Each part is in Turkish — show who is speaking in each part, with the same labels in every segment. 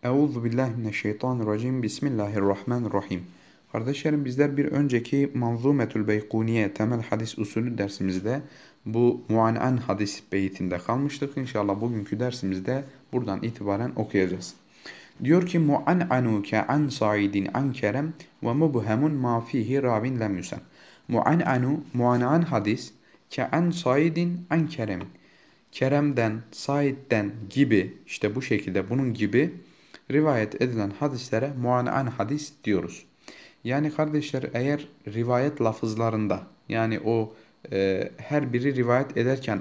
Speaker 1: Euzu billahi mineşşeytanirracim. Bismillahirrahmanirrahim. Kardeşlerim bizler bir önceki Manzumetül Beykuniye temel hadis usulü dersimizde bu muan'an hadis beytinde kalmıştık. İnşallah bugünkü dersimizde buradan itibaren okuyacağız. Diyor ki mu'an'anu ke'an sa'idin an kerem ve mubhemun ma fihi ravin lem yusem. Mu'an'an hadis ke'an sa'idin an kerem. Kerem'den, Said'den gibi işte bu şekilde bunun gibi rivayet edilen hadislere muan'an hadis diyoruz. Yani kardeşler eğer rivayet lafızlarında yani her biri rivayet ederken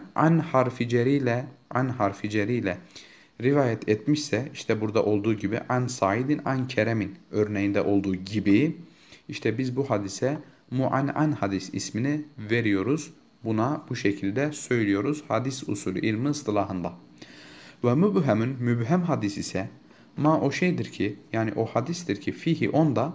Speaker 1: an harfi ceriyle rivayet etmişse işte burada olduğu gibi an Said'in an Kerem'in örneğinde olduğu gibi işte biz bu hadise muan'an hadis ismini veriyoruz. Buna bu şekilde söylüyoruz hadis usulü ilmi ıstılahında. Ve mübhem hadis ise ma o şeydir ki yani o hadistir ki fihi onda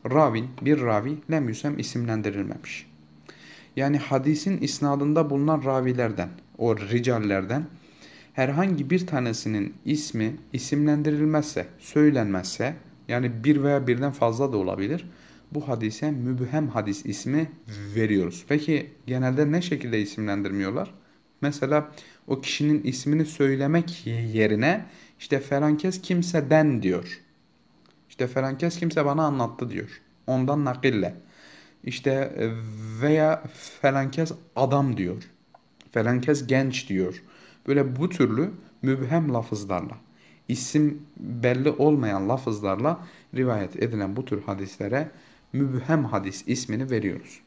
Speaker 1: bir ravi lem yüsem isimlendirilmemiş. Yani hadisin isnadında bulunan ravilerden o ricallerden herhangi bir tanesinin ismi isimlendirilmezse, söylenmezse yani bir veya birden fazla da olabilir. Bu hadise mübhem hadis ismi veriyoruz. Peki genelde ne şekilde isimlendirmiyorlar? Mesela o kişinin ismini söylemek yerine işte felankes kimseden diyor. İşte felankes kimse bana anlattı diyor. Ondan nakille. İşte veya felankes adam diyor. Felankes genç diyor. Böyle bu türlü mübhem lafızlarla, isim belli olmayan lafızlarla rivayet edilen bu tür hadislere mübhem hadis ismini veriyoruz.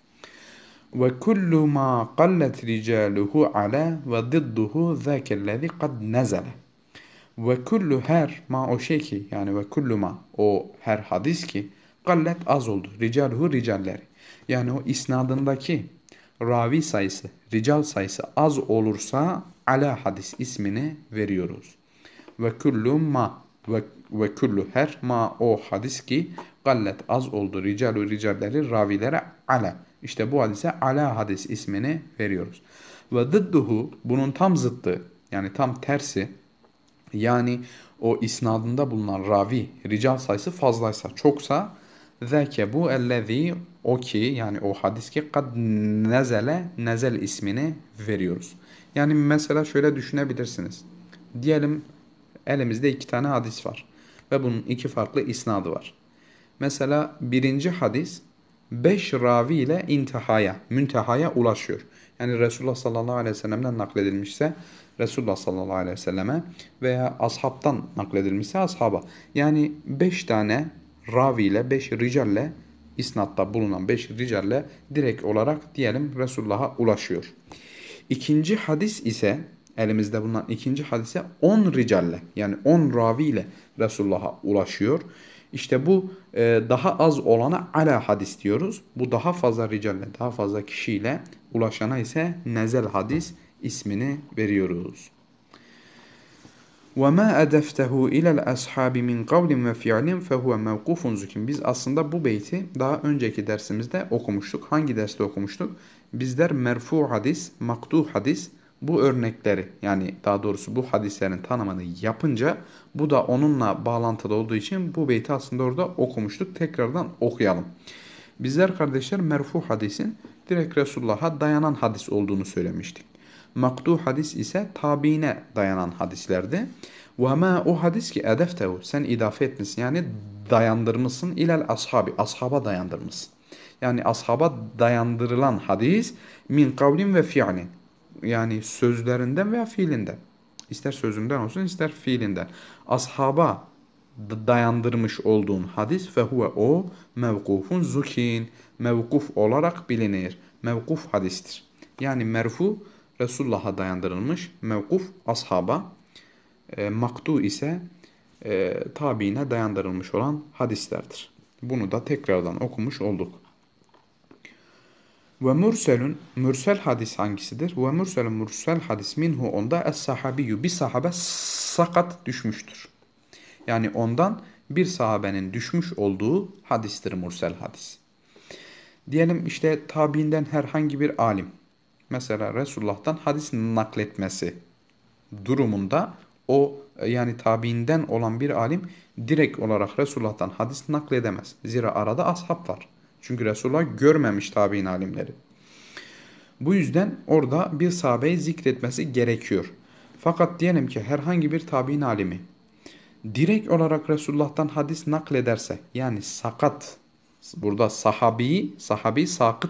Speaker 1: Ve kullu ma qallet ricaluhu ala ve didduhu zâkellezî kad nezele. Ve kullu her ma o şey ki yani ve kullu ma o her hadis ki gallet az oldu. Ricaluhu ricalleri. Yani o isnadındaki ravi sayısı, rical sayısı az olursa ala hadis ismini veriyoruz. Ve kullu ma ve kullu her ma o hadis ki gallet az oldu. Ricalu ricalleri ravilere ala. İşte bu hadise ala hadis ismini veriyoruz. Ve dıdduhu bunun tam zıttı yani tam tersi yani o isnadında bulunan ravi, rical sayısı fazlaysa, çoksa zâke bu ellezî o ki yani o hadis ki kad nezele nezel ismini veriyoruz. Yani mesela şöyle düşünebilirsiniz. Diyelim elimizde iki tane hadis var ve bunun iki farklı isnadı var. Mesela birinci hadis 5 ravi ile müntehaya ulaşıyor. Yani Resulullah sallallahu aleyhi ve sellem'den nakledilmişse Resulullah sallallahu aleyhi ve selleme veya ashabtan nakledilmişse ashaba. Yani 5 tane ravi ile 5 ricalle isnatta bulunan 5 ricalle direkt olarak diyelim Resulullah'a ulaşıyor. İkinci hadis ise elimizde bulunan ikinci hadise 10 ricalle yani 10 ravi ile Resulullah'a ulaşıyor. İşte bu daha az olana ala hadis diyoruz. Bu daha fazla ricalle, daha fazla kişiyle ulaşana ise nezel hadis ismini veriyoruz. وَمَا أَدَفْتَهُ إِلَى الْأَصْحَابِ مِنْ قَوْلٍ وَفِعْلٍ فَهُوَ مَوْقُوفٌ زُكِيمٌ. Biz aslında bu beyti daha önceki dersimizde okumuştuk. Hangi derste okumuştuk? Bizler merfu hadis, maktu hadis bu örnekleri yani daha doğrusu bu hadislerin tanımını yapınca bu da onunla bağlantılı olduğu için bu beyti aslında orada okumuştuk. Tekrardan okuyalım. Bizler kardeşler merfu hadisin direkt Resulullah'a dayanan hadis olduğunu söylemiştik. Maktu hadis ise tabiine dayanan hadislerdi. Ve ma o hadis ki edeftehu sen idafe etmişsin yani dayandırmışsın ilel ashabi ashaba dayandırmışsın. Yani ashaba dayandırılan hadis min kavlin ve fiilin yani sözlerinden veya fiilinden. İster sözünden olsun ister fiilinden. Ashaba dayandırmış olduğun hadis ve huve o mevkufun zukin mevkuf olarak bilinir. Mevkuf hadistir. Yani merfu Resulullah'a dayandırılmış, mevkuf ashaba, maktu ise tabiine dayandırılmış olan hadislerdir. Bunu da tekrardan okumuş olduk. Ve mürselün, mürsel hadis hangisidir? Ve mürsel hadis minhu onda es-sahabiyyü bir sahabe sakat düşmüştür. Yani ondan bir sahabenin düşmüş olduğu hadistir mürsel hadis. Diyelim işte tabiinden herhangi bir alim, mesela Resulullah'tan hadis nakletmesi durumunda yani tabiinden olan bir alim direkt olarak Resulullah'tan hadis nakledemez. Zira arada ashab var. Çünkü Resulullah görmemiş tabiin alimleri. Bu yüzden orada bir sahabeyi zikretmesi gerekiyor. Fakat diyelim ki herhangi bir tabiin alimi direkt olarak Resulullah'tan hadis naklederse, yani sakat, burada sahabi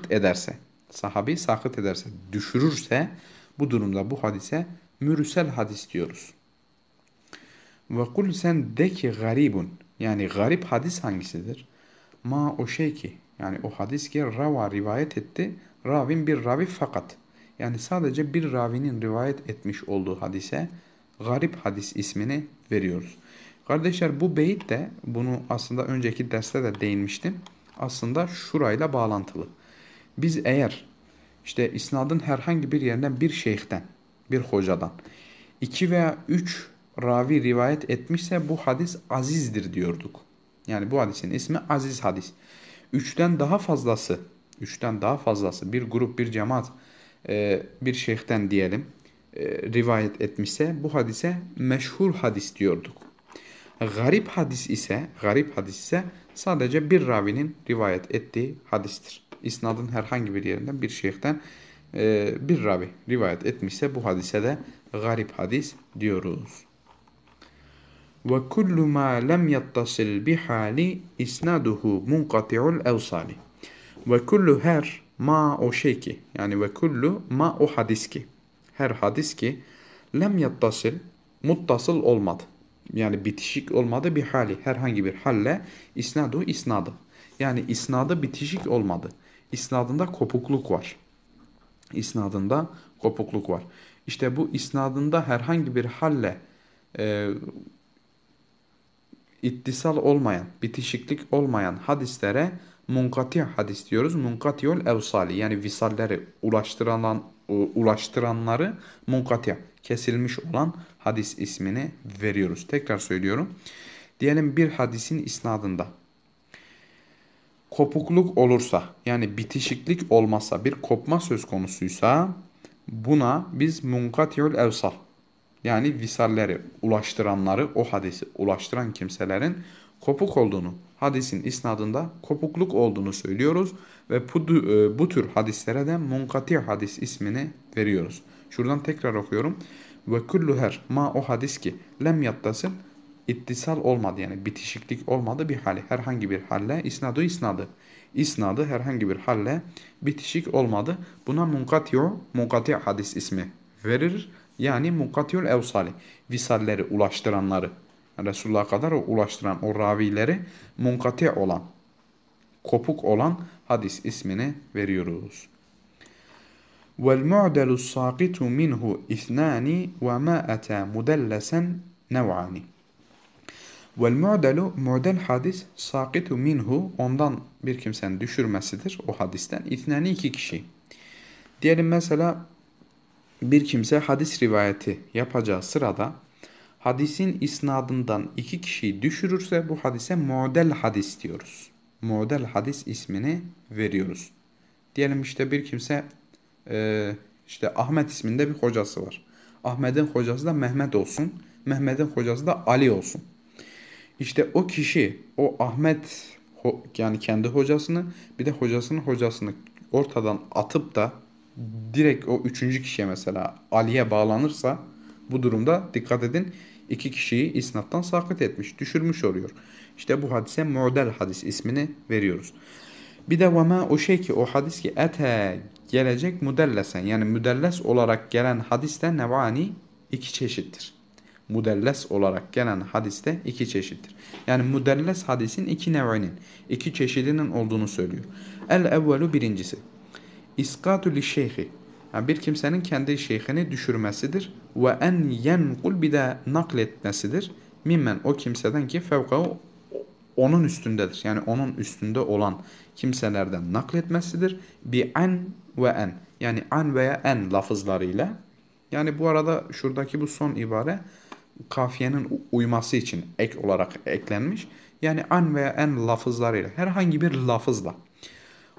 Speaker 1: sakıt ederse, düşürürse, bu durumda bu hadise mürsel hadis diyoruz. Ve kul, sen de ki garibun, yani garip hadis hangisidir? Ma, o şey ki, yani o hadis ki rava, rivayet etti, ravin bir ravi fakat, yani sadece bir ravinin rivayet etmiş olduğu hadise garip hadis ismini veriyoruz. Kardeşler, bu beyit de, bunu aslında önceki derste de değinmiştim, aslında şurayla bağlantılı. Biz eğer işte isnadın herhangi bir yerinden bir şeyhten, bir hocadan 2 veya 3 ravi rivayet etmişse bu hadis azizdir diyorduk. Yani bu hadisin ismi aziz hadis. 3'ten daha fazlası bir grup, bir cemaat, bir şeyhten diyelim rivayet etmişse bu hadise meşhur hadis diyorduk. Garip hadis ise sadece bir ravinin rivayet ettiği hadistir. İsnadın herhangi bir yerinden bir şeyhten bir ravi rivayet etmişse bu hadise de garip hadis diyoruz. Ve kullu ma lem yattasil bihali isnaduhu munqati'ul evsali. Ve kullu, her ma, o şey ki, yani ve kullu ma, o hadis ki, her hadis ki lem yattasil, muttasıl olmadı. Yani bitişik olmadı bir hali, herhangi bir halle, isnadı. Yani isnadı bitişik olmadı. İsnadında kopukluk var. İşte bu isnadında herhangi bir halle ittisal olmayan, bitişiklik olmayan hadislere munkati hadis diyoruz. Munkati'ül evsali, yani visalleri ulaştıranları munkati, kesilmiş olan hadis ismini veriyoruz. Tekrar söylüyorum. Diyelim bir hadisin isnadında kopukluk olursa, yani bitişiklik olmazsa, bir kopma söz konusuysa buna biz munkati'ül evsal, yani visalleri ulaştıranları, o hadisi ulaştıran kimselerin kopuk olduğunu, hadisin isnadında kopukluk olduğunu söylüyoruz ve bu tür hadislere de munkati hadis ismini veriyoruz. Şuradan tekrar okuyorum. Ve kullu, her ma, o hadis ki lem yattasıl, ittisal olmadı, yani bitişiklik olmadı bir hali, herhangi bir halle, isnadı herhangi bir halle bitişik olmadı. Buna munkati hadis ismi verir. Yani munkatiül evsali, visalleri ulaştıranları, yani Resulullah'a kadar ulaştıran o ravileri munkati olan, kopuk olan hadis ismini veriyoruz. Vel mu'delu saqitu minhu ithnani ve ma ata mudellesen nev'ani. Vel mu'delu, mu'del hadis, saqitu minhu, ondan bir kimsenin düşürmesidir o hadisten. İthnani, 2 kişi. Diyelim mesela bir kimse hadis rivayeti yapacağı sırada hadisin isnadından 2 kişiyi düşürürse bu hadise mu'del hadis diyoruz. Mu'del hadis ismini veriyoruz. Diyelim işte bir kimse işte Ahmet isminde bir hocası var. Ahmet'in hocası da Mehmet olsun. Mehmet'in hocası da Ali olsun. İşte o kişi, o Ahmet, yani kendi hocasını, bir de hocasını ortadan atıp da direkt o 3. kişiye, mesela Ali'ye bağlanırsa, bu durumda dikkat edin, 2 kişiyi isnattan sakıt etmiş, düşürmüş oluyor. İşte bu hadise mu'del hadis ismini veriyoruz. Bir de vema, o şey ki, o hadis ki ete, gelecek, mudellesen, yani müdelles olarak gelen hadiste nevani, 2 çeşittir. Mudelles olarak gelen hadiste 2 çeşittir. Yani mudelles hadisin 2 nev'inin, 2 çeşidinin olduğunu söylüyor. El evvelu, birincisi. İskatü li şeyhi, yani bir kimsenin kendi şeyhini düşürmesidir. Ve en yenkul, bir de nakletmesidir. Mimmen, o kimseden ki fevkahu, onun üstündedir. Yani onun üstünde olan kimselerden nakletmesidir. Bi an ve en, yani an veya en lafızlarıyla. Yani bu arada şuradaki bu son ibare kafiyenin uyması için ek olarak eklenmiş. Yani an veya en lafızlarıyla, herhangi bir lafızla.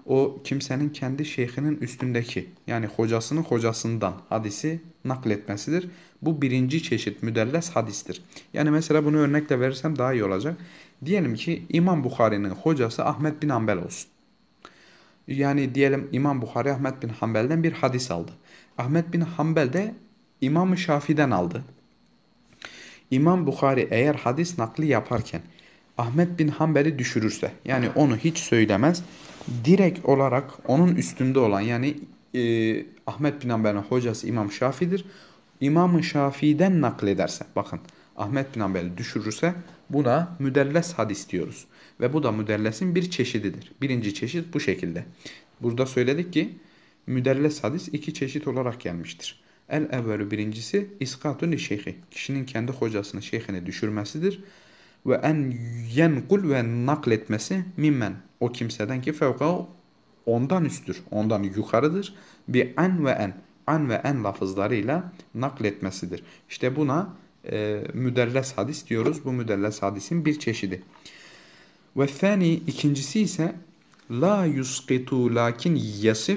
Speaker 1: o kimsenin kendi şeyhinin üstündeki, yani hocasının hocasından hadisi nakletmesidir. Bu birinci çeşit müdelles hadistir. Yani mesela bunu örnekle verirsem daha iyi olacak. Diyelim ki İmam Bukhari'nin hocası Ahmet bin Hanbel olsun. Yani diyelim İmam Bukhari Ahmet bin Hanbel'den bir hadis aldı. Ahmet bin Hanbel de İmam-ı Şafii'den aldı. İmam Bukhari eğer hadis nakli yaparken Ahmet bin Hanbel'i düşürürse, yani onu hiç söylemez, direkt olarak onun üstünde olan, yani Ahmet bin Hanbel'in hocası İmam Şafii'dir. İmam-ı Şafii'den naklederse, bakın Ahmet bin Hanbel'i düşürürse buna müdelles hadis diyoruz. Ve bu da müdellesin bir çeşididir. Birinci çeşit bu şekilde. Burada söyledik ki müdelles hadis iki çeşit olarak gelmiştir. El-evvelü birincisi iskatun li şeyhi. Kişinin kendi hocasını, şeyhini düşürmesidir. Ve en yenkul ve nakletmesi mimmen. O kimseden ki fevka ondan üsttür, ondan yukarıdır. Bi an ve en. An ve en lafızlarıyla nakletmesidir. İşte buna müdelles hadis diyoruz. Bu müdelles hadisin bir çeşidi. Ve thani, ikincisi ise la yusqitu lakin yasif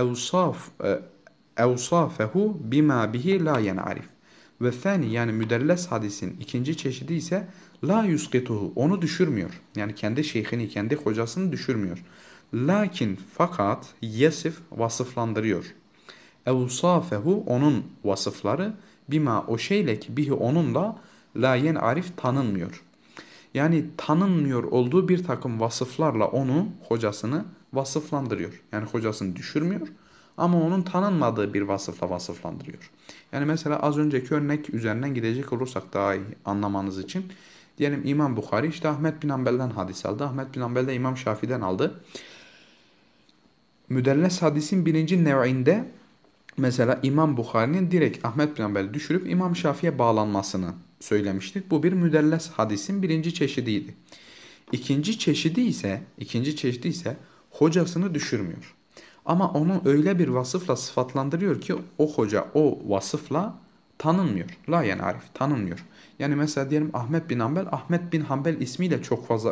Speaker 1: evsafehu bima bihi la yenarif. Ve thani, yani müdelles hadisin ikinci çeşidi ise la yusqituhu, onu düşürmüyor. Yani kendi şeyhini, kendi hocasını düşürmüyor. Lakin fakat yasif, vasıflandırıyor. Evsafehu, onun vasıfları, bima, o şeyle ki bihi, onunla la yenarif, tanınmıyor. Yani tanınmıyor olduğu bir takım vasıflarla onu, hocasını vasıflandırıyor. Yani hocasını düşürmüyor ama onun tanınmadığı bir vasıfla vasıflandırıyor. Yani mesela az önceki örnek üzerinden gidecek olursak daha iyi anlamanız için. Diyelim İmam Bukhari işte Ahmet bin Hanbel'den hadis aldı. Ahmet bin Hanbel de İmam Şafii'den aldı. Müdelles hadisin birinci nev'inde mesela İmam Bukhari'nin direkt Ahmet bin Hanbel'i düşürüp İmam Şafii'ye bağlanmasını söylemiştik. Bu bir müdelles hadisin birinci çeşidiydi. İkinci çeşidi ise hocasını düşürmüyor. Ama onu öyle bir vasıfla sıfatlandırıyor ki o hoca o vasıfla tanınmıyor. La yani arif, tanınmıyor. Yani mesela diyelim Ahmet bin Hanbel ismiyle çok fazla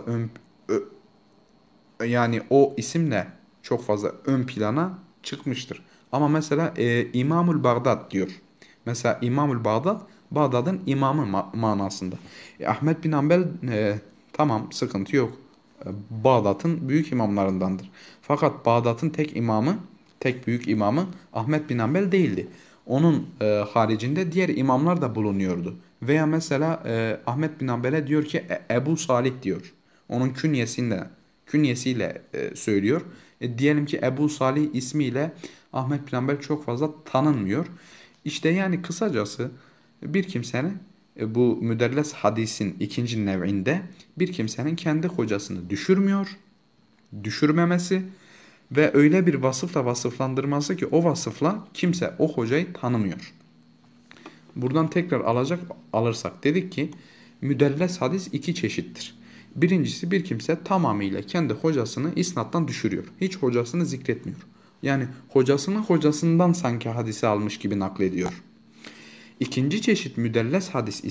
Speaker 1: yani o isimle çok fazla ön plana çıkmıştır. Ama mesela İmamul Bağdat diyor. Mesela İmamul Bağdat, Bağdat'ın imamı manasında. Ahmet bin Hanbel tamam, sıkıntı yok. Bağdat'ın büyük imamlarındandır. Fakat Bağdat'ın tek büyük imamı Ahmet bin Hanbel değildi. Onun haricinde diğer imamlar da bulunuyordu. Veya mesela Ahmet bin Hanbel'e diyor ki Ebu Salih diyor. Onun künyesiyle söylüyor. Diyelim ki Ebu Salih ismiyle Ahmet bin Hanbel çok fazla tanınmıyor. İşte yani kısacası bir kimsenin bu müdelles hadisin ikinci nev'inde bir kimsenin kendi hocasını düşürmemesi ve öyle bir vasıfla vasıflandırması ki o vasıfla kimse o hocayı tanımıyor. Buradan tekrar alırsak dedik ki müdelles hadis iki çeşittir. Birincisi, bir kimse tamamıyla kendi hocasını isnattan düşürüyor. Hiç hocasını zikretmiyor. Yani hocasının hocasından sanki hadisi almış gibi naklediyor. İkinci çeşit müdelles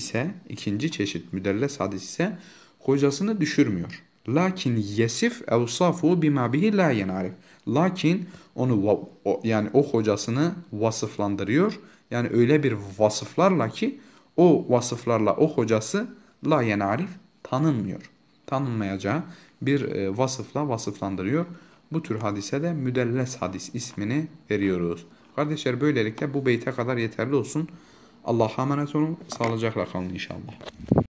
Speaker 1: hadis ise hocasını düşürmüyor. Lakin yesif evsafu bima bihi la yenarif. Lakin yani o hocasını vasıflandırıyor. Yani öyle bir vasıflarla ki o vasıflarla o hocası la yenarif, tanınmıyor. Tanınmayacağı bir vasıfla vasıflandırıyor. Bu tür hadise de müdelles hadis ismini veriyoruz. Kardeşler, böylelikle bu beyte kadar yeterli olsun. Allah'a emanet olun. Sağlıcakla kalın inşallah.